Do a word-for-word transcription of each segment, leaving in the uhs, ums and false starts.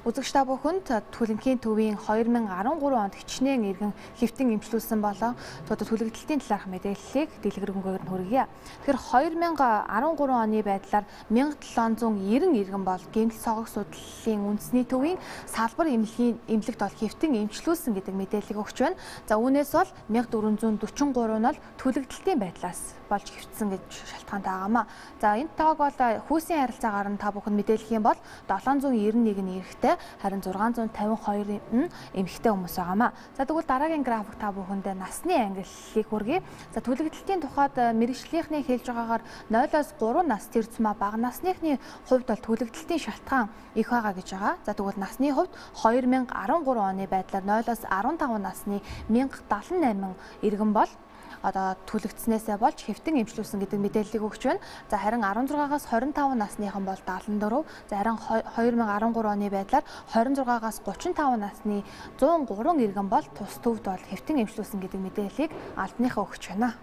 Үзэгч та бүхэнд Түлэнхийн төвийн хоёр мянга арван гурван онд хичнээн иргэн хэвтэн эмчлүүлсэн болон одоо төлөгдлөлтийн талаарх мэдээллийг дэлгэрэнгээр нь хүргье. Тэгэхээр хоёр мянга арван гурван оны байдлаар мянга долоон зуун нವ್эн иргэн бол гэмтэл цогог судлалын үндэсний төвийн салбар эмнэлгийн эмнэлэгт бол хэвтэн эмчлүүлсэн гэдэг мэдээллийг өгч байна. За үүнээс бол мянга дөрвөн зуун дөрвөн гурав нь бол төлөгдлөлтийн байдлаас болж хэвтсэн гэж шалтгаантай байгаамаа. За энэ тоог бол хүйсийн харилцаагаар нь та бүхэн мэдээлэх юм бол долоон зуун нವ್эн нэг нь эрэгтэй, харин зургаан зуун тавин хоёр нь эмэгтэй хүмүүс байгаамаа. За тэгвэл дараагийн график та бүхэндээ насны ангиллалыг хүргэе. За төлөгдлөлтийн тухайд мэргэжлийнхний хэлж байгаагаар нойлоос гурван нас тэрцмээ бага насныхны хувьд бол төлөгдлөлтийн шалтгаан их байгаа гэж байгаа. За тэгвэл насны хувьд хоёр мянга арван гурван оны байдлаар нойлоос арван таван насны мянга даалан найман иргэн бол одоо төлөгдснээсээ болж хэвтэн эмчлүүлсэн гэдэг мэдээллийг өгч байна. За харин арван зургаагаас хорин таван насныхан бол даалан дөрөв. За харин хоёр мянга арван гурван оны байдлаар хорин зургаагаас гучин таван насны зуун гурван иргэн бол тус төвд бол хэвтэн эмчлүүлсэн гэдэг мэдээллийг албаныхаа өгч байна.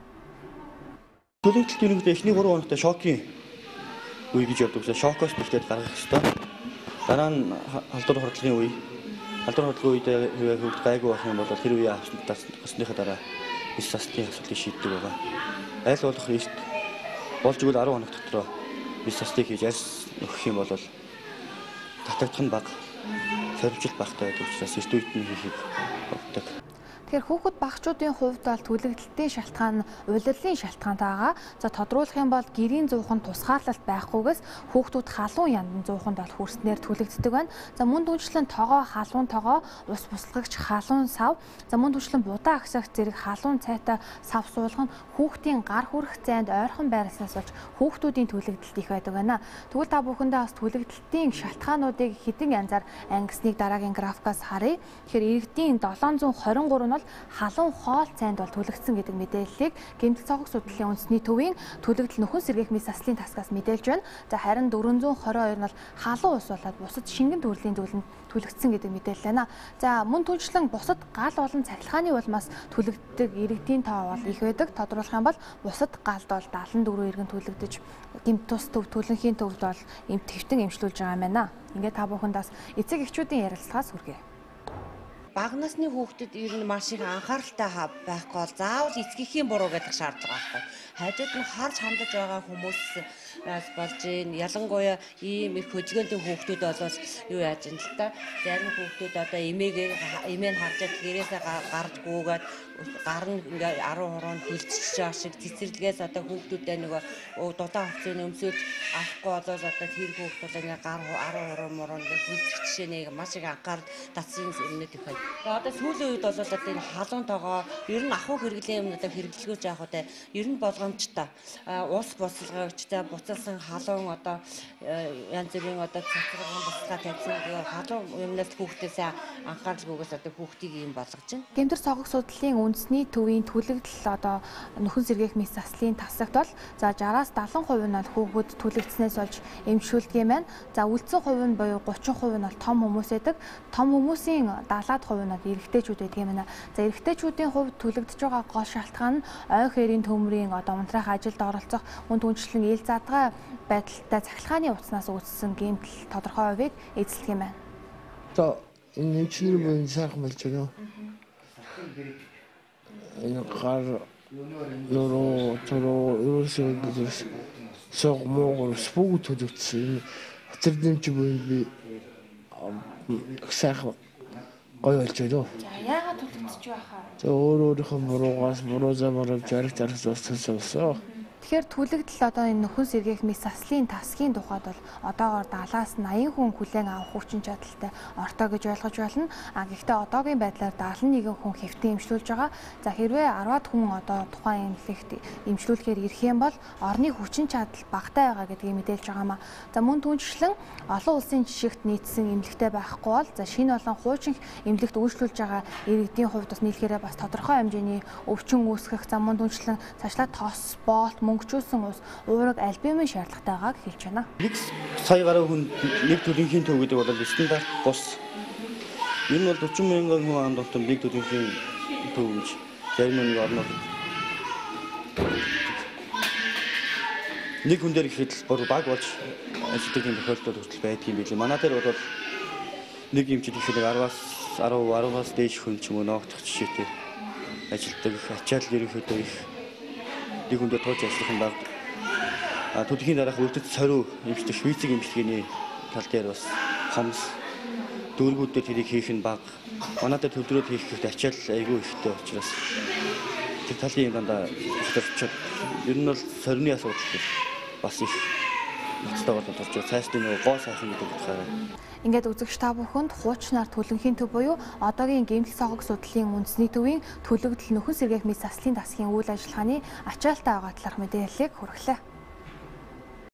Төлөгдөлт юуны эхний гурван хоногт шокийн үе гэж яддаг. Шокоос бэлдээд гаргах ёстой. Дараа нь халдвар хордлогын үе. Халдвар хордлогын үед хөвгт гайгүй байх юм бол тэр үеийг авсныхаа дараа бис саслын асуудлыг шийддэг байгаа. Аль болох эрт болж игэл арван хоног дотроо бис саслыг хийж аль нөхөх юм бол татагдах нь бага. Сорилжилт багтай байдаг учраас эрт үед нь хийхийг боддог. Тэгэхээр хүүхэд багчуудын хувьд бол төлөгдлөлтийн шалтгаан нь улирлын шалтгаантай байгаа. За тодруулах юм бол гэрийн зуухан тусгаарлалт байхгүйгээс хүүхдүүд халуун яндан зууханд бол хүрснээр төлөгддөг байна. За мөн түншлэн тогоо, халуун тогоо, ус буслагч халуун сав, за мөн түншлэн будаа агсах зэрэг халуун цайтай сав суулгах нь хүүхдийн гар хүрэх зайд ойрхон байрласнаас болж хүүхдүүдийн төлөгдөлт их байдаг байна. Тэгвэл та бүхэндээ бас төлөгдөлтийн шалтгаануудыг хэдэн янзаар ангисныг дараагийн графикаас харъя. Тэгэхээр иргэдийн долоон зуун хорин гурав нь халуун хоол цайнд бол төлөгдсөн гэдэг мэдээллийг гэмтэл цогог судлалын үндэсний төвийн төлөгдөл нөхөн сэргээх мэс заслын тасгаас мэдээлж байна. За харин дөрвөн зуун хорин хоёр нь бол халуун ус болоод бусад шингэн төрлийн зүйлэнд төлөгдсөн гэдэг мэдээлэл байна. За мөн түншлэн бусад гал болон цахилгааны улмаас төлөгддөг иргэдийн тоо бол их байдаг. Тодруулах юм бол бусад галд бол даалан дөрвөн иргэн төлөгдөж гэмт тус төв төлөнхийн төвд бол эмт хэвтэн эмчлүүлж байгаа юм байна. Ингээд та бүхэндээс эцэг эхчүүдийн ярилцлагаас хүргэе. Бага насны хүүхдэд ер нь маш их анхааралтай байхгүй бол заавал эцгийнхээ буруу гэдэг шаардлага байхгүй. Хажууд нь харж хандаж байгаа хүмүүс болж байна. Ялангуяа ийм их хөдөлгөөнтэй хүүхдүүд болоод юу яаж юм л та. Зарим хүүхдүүд одоо эмээгээ эмээ нь харж гэрээсээ гарч гуугаад гар нь ингээ арав хуруунд хөлдчихж байгаа шиг цэцэрлэгээс одоо хүүхдүүдээ нөгөө дулаан хувцсны өмсөж авахгүй болоод одоо тэр хүүхдүүд ингээ гар арав хуруу муруу ингээ хөлдчих жишээ нэг маш их анхаарал татсан юмнууд их байна. Тэгээ одоо сүүлийн үед бол одоо энэ халуун тоогоо ер нь ахуй хэрэглэн юмнуудаа хэрэглэгөөж явах удаа ер нь болгоомжтой ус буслагчтай буцалсан халуун одоо янз бүрийн одоо цацрагын буцлага тавьсан халуун юмнаас хүүхдээсээ анхааралгүйгээс одоо хүүхдийг юм болгож байна. Гэмтэр цогог судлалын үндэсний төвийн төлөгдөл одоо нөхөн сэргээх мэс заслын тасагт бол за жараас далайн хувь нь бол хүүхэд төлөгдснээс болж эмчилдэг юм байна. За үлдсэн хувь нь буюу гучин хувь нь бол том хүмүүс байдаг. Том хүмүүсийн даалгаад хувь нь эрэгтэйчүүд байдаг юм байна. За эрэгтэйчүүдийн хувьд төлөгдөж байгаа гол шалтгаан нь ой хээрийн төмрийн одоо унтраах ажилд оролцох, мөн түншлэн ил задгай байдалтай цахилгааны утаснаас үүссэн гэмтэл тодорхой хувийг эзэлдэг юм байна. Одоо энэ эмчилэр буюу сайхан болж байна. Энэ гар нөрөө төрөө ерөөсөө сог муу спуг төлөвчсөн. Хотор дэмч буюу би сайхан гоё болж байна. За яагаад төлөвлөж байхаа? За өөр өөрийнхөө буруугаас буруу замаар жаргал жаргал болсон. Тэгэхээр төлөгдөл одоо энэ нөхөн сэргээх мэс заслын тасгийн тухайд бол одоогоор даалаас наян хүн хүлээн авах хүчин чадалтай ортой гэж ойлгож байна. А гэхдээ одоогийн байдлаар даалан нэгэн хүн хэвтэн эмчлүүлж байгаа. За хэрвээ арваад хүн одоо тухайн эмнэлэгт эмчлүүлэхээр ирэх юм бол орны хүчин чадал багатай байгаа гэдгийг мэдээлж байгаамаа. За мөн түншлэн олон улсын жишгт нийцсэн эмнэлэгтэй байхгүй бол за шинэ болон хуучин эмнэлэгт үйлчлүүлж байгаа иргэдийн хувьд бас нийлэхээрээ бас тодорхой хэмжээний өвчин үүсгэх, за мөн түншлэн цаашлаа тос, боолт, мөнгөчүүлсэн ус, уураг альбумын шаардлагатай байгааг хэлж байна. Нэг сая гаруй хүн нэг төлөнхийн төв гэдэг бол стандарт бус. Энэ бол дөрвөн мянган хүн анд болтон нэг төлөнхийн төв гэж зарим нэг орнууд нэг хүн дээр ихэд бүр баг болж ажилладаг юм тохиолдол хүртэл байдаг юм билээ. Манай дээр бол нэг юм чи тэгэхээр араваас арав араваас дээш хүн ч юм уу ноогдох жишээтэй ажилтдаг ачаал ерөнхийдөө их нэг хүндээ тууж ажиллах юм баг. А төлөхийн дараах үлдэц сорив эмчтэй швейцэг эмчилгээний тал дээр бас хомс дүүргүүдээр тэрийг хийх нь баг. Манайд төлдрөөд хийх гэхэд ачаал айгүй ихтэй учраас тэр талын юм дандаа ихтэй. Ер нь бол сорины асуудал бас их ноцтой болоод орж байгаа. Цаашдын нөгөө гоо сайхан гэдэг утгаараа. Ингээд үзэгч та бүхэнд хуучнаар төлөнхийн төв буюу одоогийн гэмтэл цогог судлалын үндэсний төвийн төлөгдөл нөхөн сэргээх мэс заслын дасгийн үйл ажиллагааны ачаалтаа байгаа талаарх мэдээллийг хүргэлээ.